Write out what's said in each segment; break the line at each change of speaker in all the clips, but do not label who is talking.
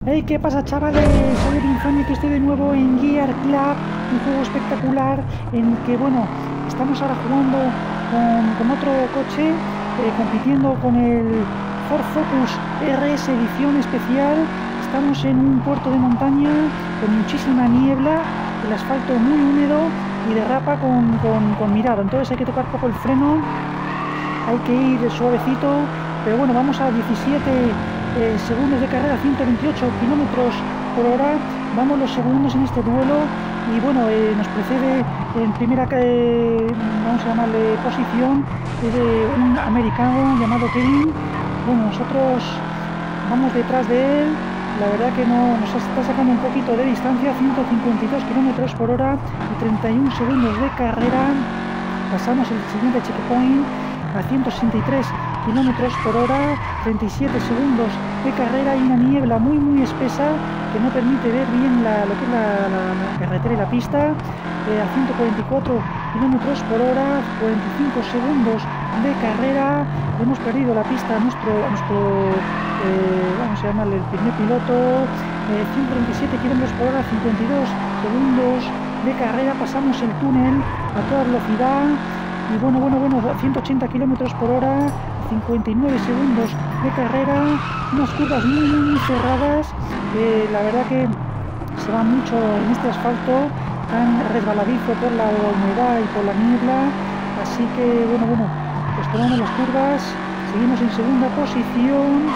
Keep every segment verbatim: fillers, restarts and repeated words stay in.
Hey, ¿qué pasa, chavales? Soy el Infame, que estoy de nuevo en Gear Club, un juego espectacular en el que, bueno, estamos ahora jugando con, con otro coche, eh, compitiendo con el Ford Focus R S edición especial. Estamos en un puerto de montaña con muchísima niebla, el asfalto muy húmedo y derrapa con, con, con mirada, entonces hay que tocar poco el freno, hay que ir suavecito, pero bueno, vamos a diecisiete eh, segundos de carrera, ciento veintiocho kilómetros por hora, vamos los segundos en este duelo y bueno, eh, nos precede en primera, eh, vamos a llamarle posición, eh, un americano llamado Kevin. Bueno, nosotros vamos detrás de él, la verdad que no nos está sacando un poquito de distancia, ciento cincuenta y dos kilómetros por hora y treinta y un segundos de carrera. Pasamos el siguiente checkpoint a ciento sesenta y tres kilómetros por hora, treinta y siete segundos de carrera y una niebla muy muy espesa que no permite ver bien la, lo que es la, la, la carretera y la pista. Eh, a ciento cuarenta y cuatro kilómetros por hora, cuarenta y cinco segundos de carrera. Hemos perdido la pista a nuestro, a nuestro eh, vamos a llamarle el primer piloto. eh, ciento treinta y siete kilómetros por hora, cincuenta y dos segundos de carrera. Pasamos el túnel a toda velocidad. Y bueno, bueno, bueno, ciento ochenta kilómetros por hora, cincuenta y nueve segundos de carrera, unas curvas muy, muy, muy cerradas. Eh, la verdad que se va mucho en este asfalto tan resbaladizo por la humedad y por la niebla. Así que, bueno, bueno, pues tomamos las curvas, seguimos en segunda posición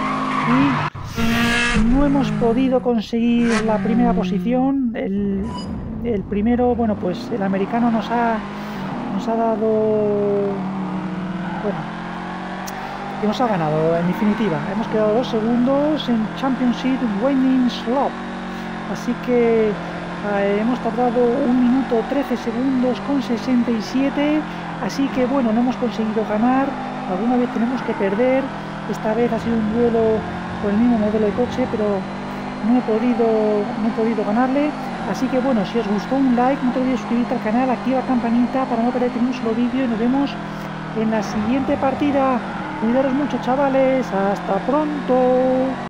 y no hemos podido conseguir la primera posición. El, el primero, bueno, pues el americano nos ha... nos ha dado, bueno, que nos ha ganado en definitiva. Hemos quedado dos segundos en Championship Winning Slope, así que eh, hemos tardado un minuto trece segundos con sesenta y siete, así que bueno, no hemos conseguido ganar. Alguna vez tenemos que perder. Esta vez ha sido un duelo con el mismo modelo de coche, pero no he podido, no he podido ganarle. Así que bueno, si os gustó, un like, no te olvides suscribirte al canal, activa la campanita para no perderte ni un solo vídeo y nos vemos en la siguiente partida. Cuidaros mucho, chavales, hasta pronto.